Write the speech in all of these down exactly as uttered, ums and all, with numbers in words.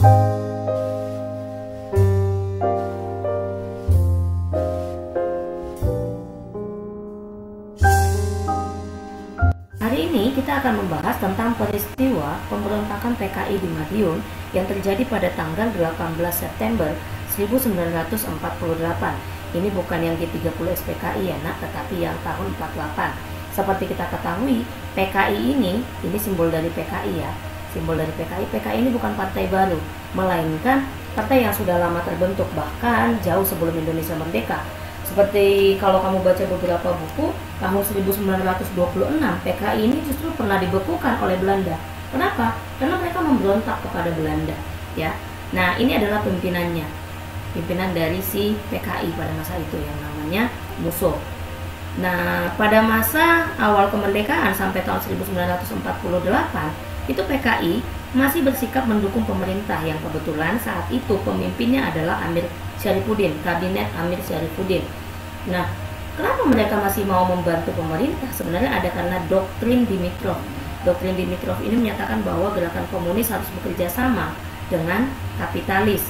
Hari ini kita akan membahas tentang peristiwa pemberontakan P K I di Madiun yang terjadi pada tanggal delapan belas September seribu sembilan ratus empat puluh delapan. Ini bukan yang G tiga puluh S P K I ya nak, tetapi yang tahun empat puluh delapan. Seperti kita ketahui, P K I ini, ini simbol dari P K I ya, simbol dari P K I. P K I ini bukan partai baru, melainkan partai yang sudah lama terbentuk, bahkan jauh sebelum Indonesia merdeka. Seperti kalau kamu baca beberapa buku, tahun seribu sembilan ratus dua puluh enam P K I ini justru pernah dibekukan oleh Belanda. Kenapa? Karena mereka memberontak kepada Belanda, ya. Nah, ini adalah pimpinannya, pimpinan dari si P K I pada masa itu yang namanya Musso. Nah, pada masa awal kemerdekaan sampai tahun seribu sembilan ratus empat puluh delapan, itu P K I masih bersikap mendukung pemerintah yang kebetulan saat itu pemimpinnya adalah Amir Syarifuddin, kabinet Amir Syarifuddin. Nah, kenapa mereka masih mau membantu pemerintah? Sebenarnya ada karena doktrin Dimitrov. Doktrin Dimitrov ini menyatakan bahwa gerakan komunis harus bekerja sama dengan kapitalis.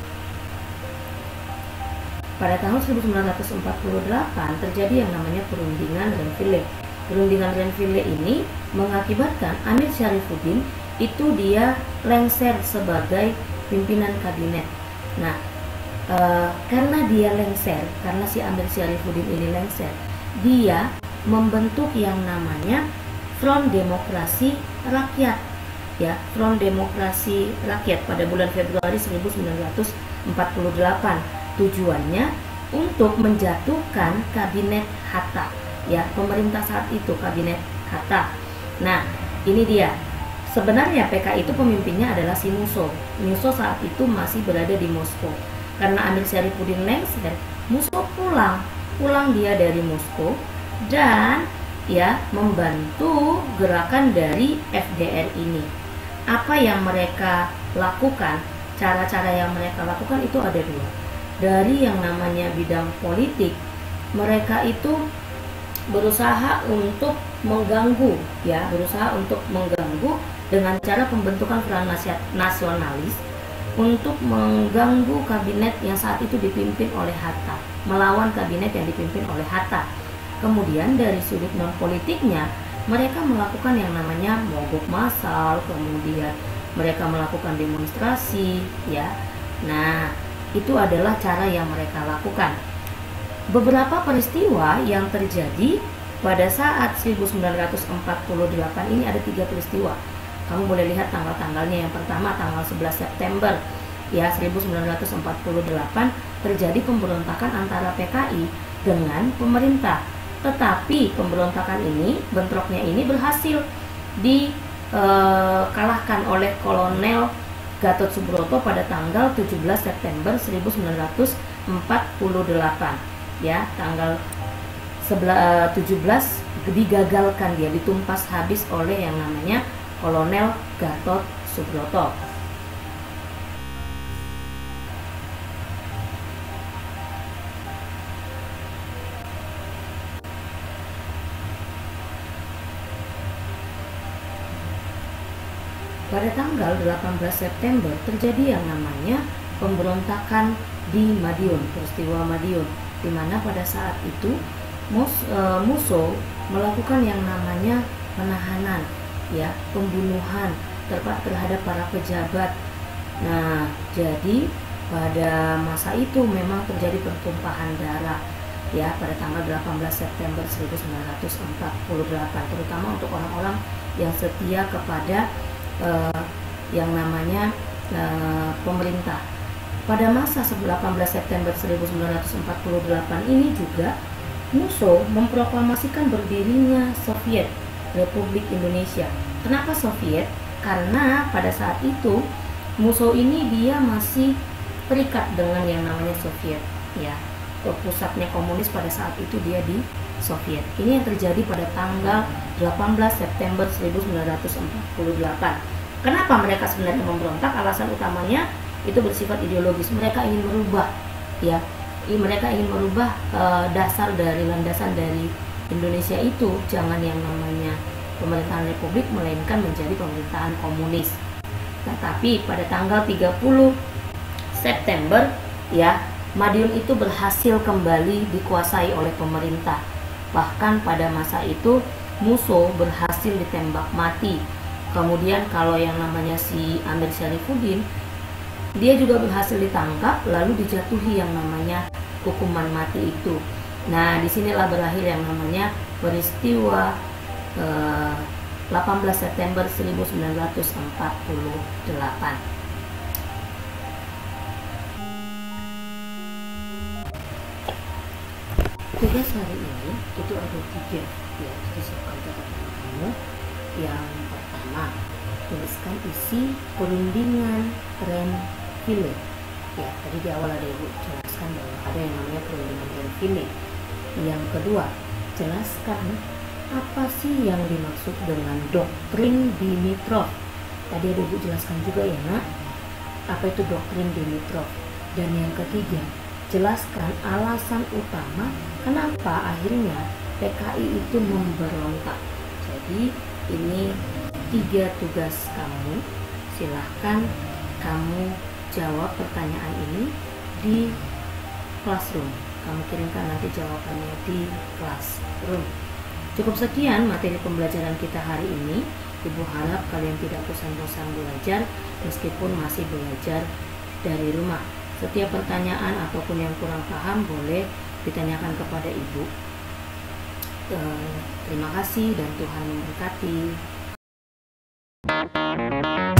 Pada tahun seribu sembilan ratus empat puluh delapan terjadi yang namanya perundingan Renville. Perundingan Renville ini mengakibatkan Amir Syarifuddin itu dia lengser sebagai pimpinan kabinet. Nah, e, karena dia lengser, karena si Amir Syarifuddin ini lengser, dia membentuk yang namanya Front Demokrasi Rakyat, ya, Front Demokrasi Rakyat pada bulan Februari seribu sembilan ratus empat puluh delapan. Tujuannya untuk menjatuhkan kabinet Hatta, ya, pemerintah saat itu kabinet Hatta. Nah, ini dia. Sebenarnya P K I itu pemimpinnya adalah si Musso. Musso saat itu masih berada di Moskow. Karena Amir Syarifuddin lengser, Musso pulang, pulang dia dari Moskow dan ya membantu gerakan dari F D R ini. Apa yang mereka lakukan? Cara-cara yang mereka lakukan itu ada dua. Dari yang namanya bidang politik, mereka itu berusaha untuk mengganggu, ya, berusaha untuk mengganggu dengan cara pembentukan front nasionalis untuk mengganggu kabinet yang saat itu dipimpin oleh Hatta, melawan kabinet yang dipimpin oleh Hatta. Kemudian dari sudut non politiknya, mereka melakukan yang namanya mogok massal, kemudian mereka melakukan demonstrasi, ya. Nah, itu adalah cara yang mereka lakukan. Beberapa peristiwa yang terjadi pada saat seribu sembilan ratus empat puluh delapan ini ada tiga peristiwa. Kamu boleh lihat tanggal-tanggalnya. Yang pertama tanggal sebelas September ya seribu sembilan ratus empat puluh delapan terjadi pemberontakan antara P K I dengan pemerintah. Tetapi pemberontakan ini, bentroknya ini berhasil dikalahkan oleh Kolonel Gatot Subroto pada tanggal tujuh belas September seribu sembilan ratus empat puluh delapan, ya, tanggal tujuh belas digagalkan, dia ditumpas habis oleh yang namanya Kolonel Gatot Subroto. Pada tanggal delapan belas September terjadi yang namanya pemberontakan di Madiun, peristiwa Madiun, di mana pada saat itu Mus, e, Musso melakukan yang namanya penahanan, ya, pembunuhan terhadap para pejabat. Nah, jadi pada masa itu memang terjadi pertumpahan darah, ya, pada tanggal delapan belas September seribu sembilan ratus empat puluh delapan, terutama untuk orang-orang yang setia kepada Uh, yang namanya uh, pemerintah. Pada masa delapan belas September seribu sembilan ratus empat puluh delapan ini juga Musso memproklamasikan berdirinya Soviet Republik Indonesia. Kenapa Soviet? Karena pada saat itu Musso ini dia masih terikat dengan yang namanya Soviet, ya. Pusatnya komunis pada saat itu dia di Soviet. Ini yang terjadi pada tanggal delapan belas September seribu sembilan ratus empat puluh delapan. Kenapa mereka sebenarnya memberontak? Alasan utamanya itu bersifat ideologis. Mereka ingin merubah, ya, mereka ingin merubah e, dasar dari landasan dari Indonesia itu, jangan yang namanya pemerintahan republik, melainkan menjadi pemerintahan komunis. Tetapi pada tanggal tiga puluh September ya, Madiun itu berhasil kembali dikuasai oleh pemerintah. Bahkan pada masa itu Musso berhasil ditembak mati. Kemudian kalau yang namanya si Amir Syarifuddin, dia juga berhasil ditangkap lalu dijatuhi yang namanya hukuman mati itu. Nah, disinilah berakhir yang namanya peristiwa eh, delapan belas September seribu sembilan ratus empat puluh delapan. Tugas hari ini itu ada tiga, ya, jadi siapkan catatan kamu. Yang pertama, tuliskan isi perundingan Renville. Ya, tadi di awal ada ibu jelaskan bahwa ada yang namanya perundingan Renville. Yang kedua, jelaskan apa sih yang dimaksud dengan doktrin Dimitrov. Tadi ada ibu jelaskan juga ya nak, apa itu doktrin Dimitrov. Dan yang ketiga, jelaskan alasan utama kenapa akhirnya P K I itu memberontak. Jadi ini tiga tugas kamu. Silahkan kamu jawab pertanyaan ini di classroom. Kamu kirimkan nanti jawabannya di classroom. Cukup sekian materi pembelajaran kita hari ini. Ibu harap kalian tidak bosan-bosan belajar meskipun masih belajar dari rumah. Setiap pertanyaan ataupun yang kurang paham boleh ditanyakan kepada ibu. Terima kasih dan Tuhan memberkati.